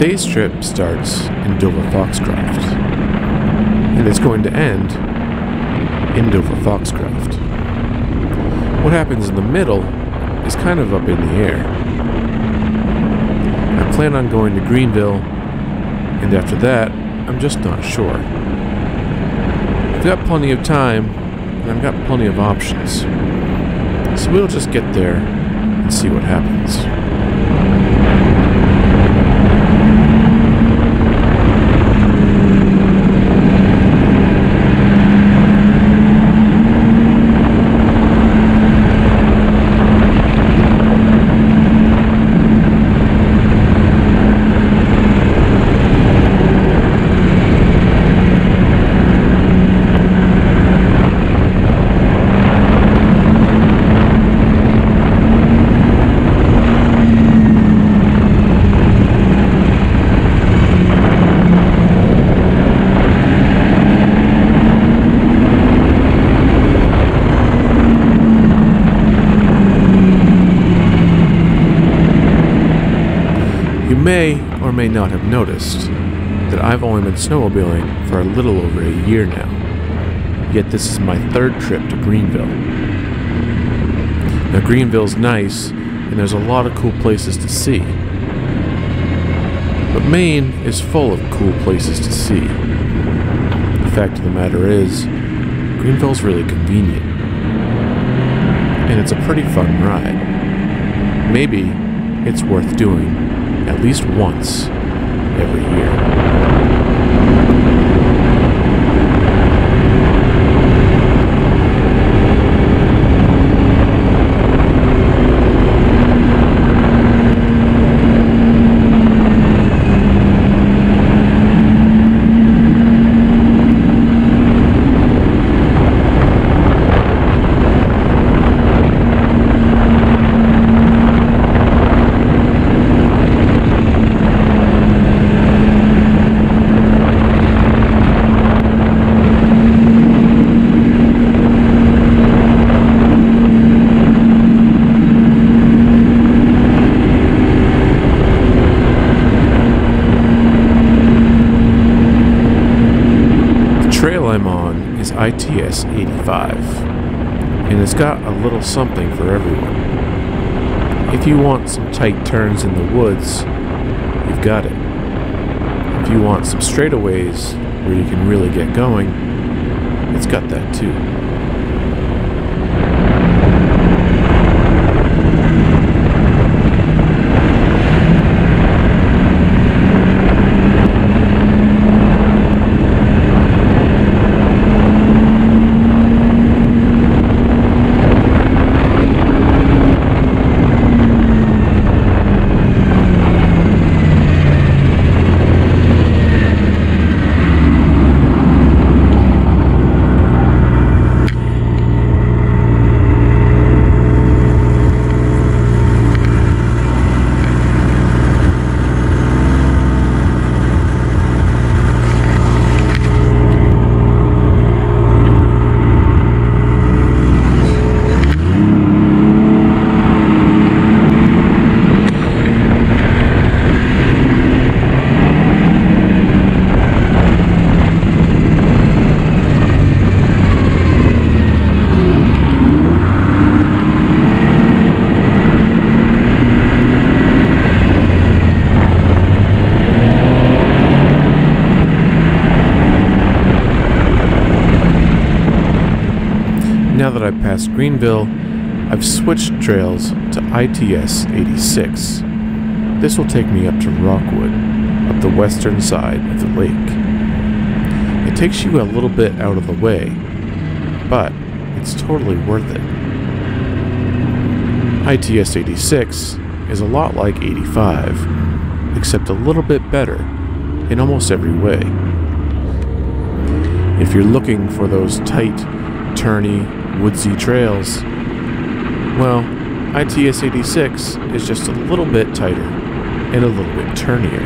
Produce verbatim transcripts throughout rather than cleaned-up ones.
Today's trip starts in Dover-Foxcroft, and it's going to end in Dover-Foxcroft. What happens in the middle is kind of up in the air. I plan on going to Greenville, and after that, I'm just not sure. I've got plenty of time, and I've got plenty of options. So we'll just get there and see what happens. You may or may not have noticed that I've only been snowmobiling for a little over a year now, yet this is my third trip to Greenville. Now Greenville's nice, and there's a lot of cool places to see, but Maine is full of cool places to see. The fact of the matter is, Greenville's really convenient, and it's a pretty fun ride. Maybe it's worth doing at least once every year. I'm on is I T S eighty-five, and it's got a little something for everyone. If you want some tight turns in the woods, you've got it. If you want some straightaways where you can really get going, it's got that too. Now that I've passed Greenville, I've switched trails to I T S eighty-six. This will take me up to Rockwood, up the western side of the lake. It takes you a little bit out of the way, but it's totally worth it. I T S eighty-six is a lot like eighty-five, except a little bit better in almost every way. If you're looking for those tight, turny, woodsy trails, well, I T S eighty-six is just a little bit tighter and a little bit turnier.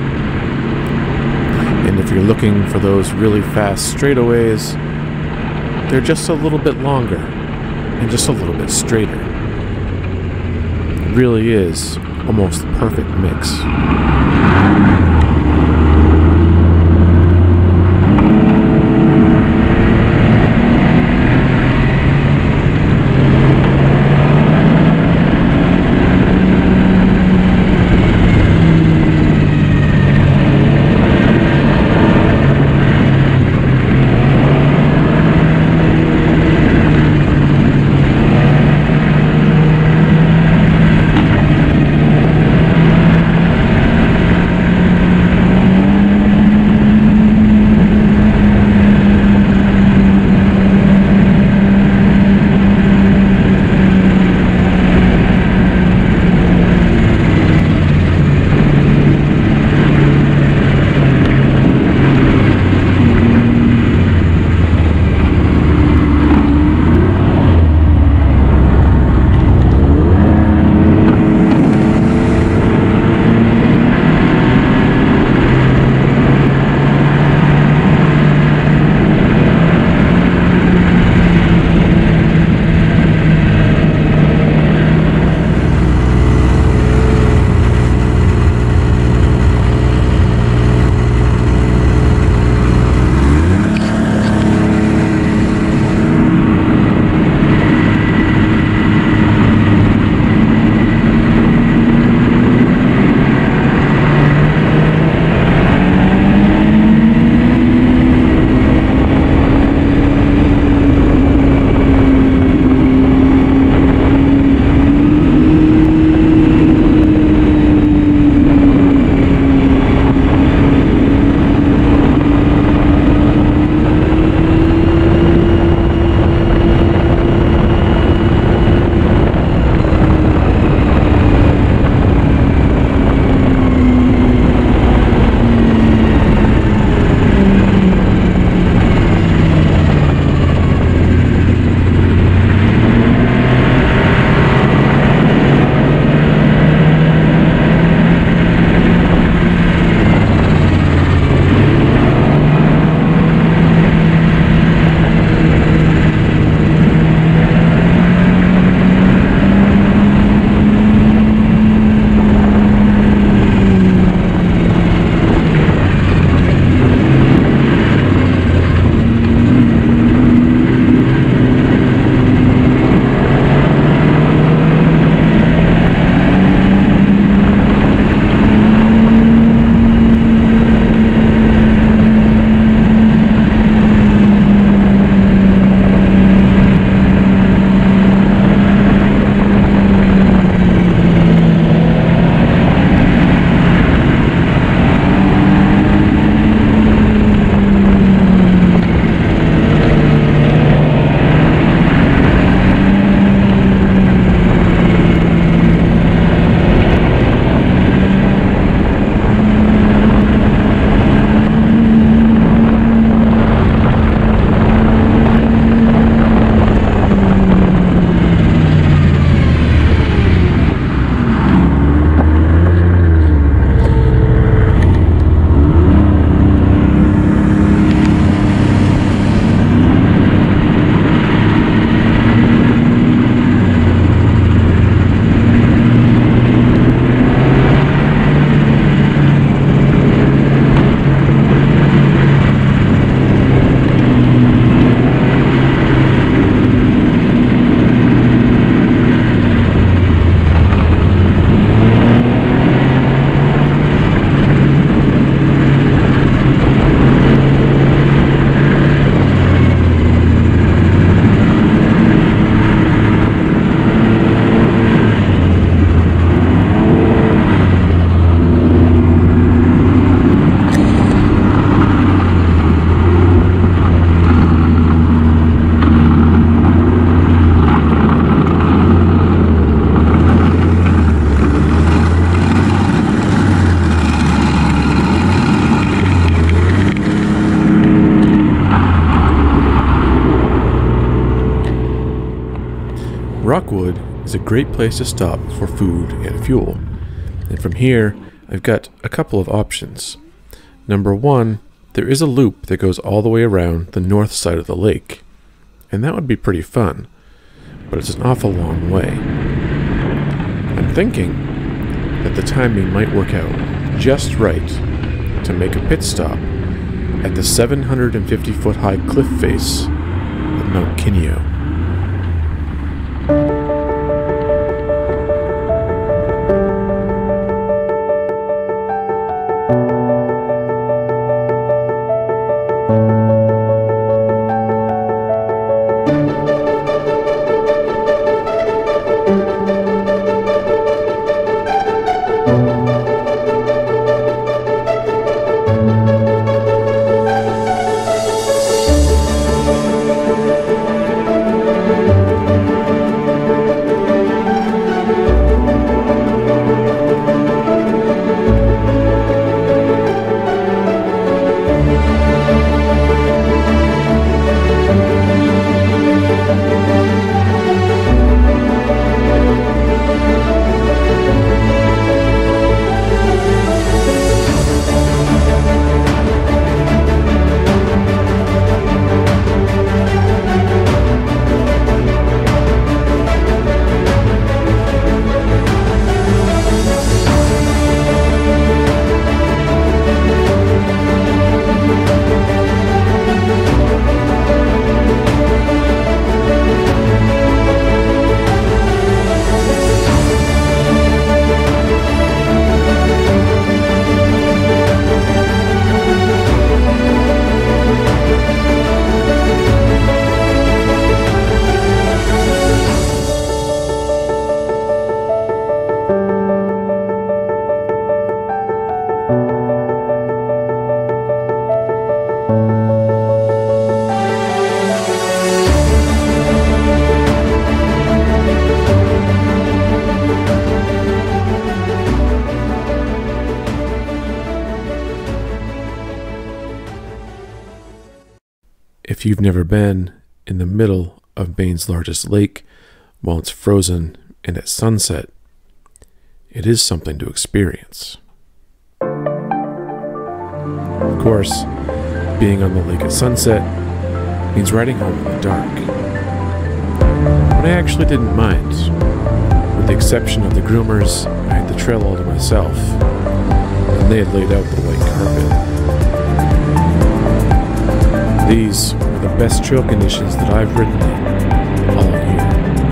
And if you're looking for those really fast straightaways, they're just a little bit longer and just a little bit straighter. It really is almost the perfect mix. Rockwood is a great place to stop for food and fuel. And from here, I've got a couple of options. Number one, there is a loop that goes all the way around the north side of the lake. And that would be pretty fun, but it's an awful long way. I'm thinking that the timing might work out just right to make a pit stop at the seven hundred fifty foot high cliff face of Mount Kineo. If you've never been in the middle of Maine's largest lake while it's frozen and at sunset, it is something to experience. Of course, being on the lake at sunset means riding home in the dark. But I actually didn't mind. With the exception of the groomers, I had the trail all to myself, and they had laid out the white carpet. These are the best trail conditions that I've ridden in all year.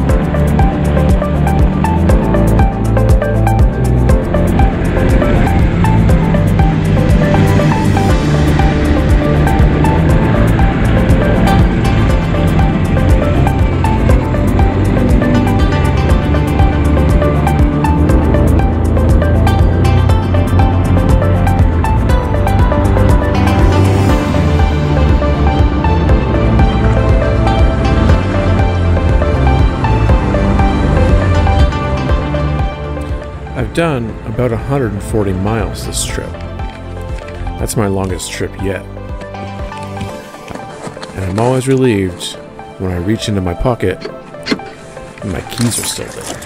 I've done about one hundred forty miles this trip. That's my longest trip yet. And I'm always relieved when I reach into my pocket and my keys are still there.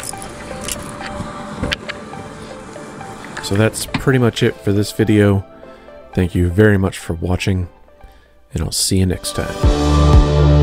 So that's pretty much it for this video. Thank you very much for watching, and I'll see you next time.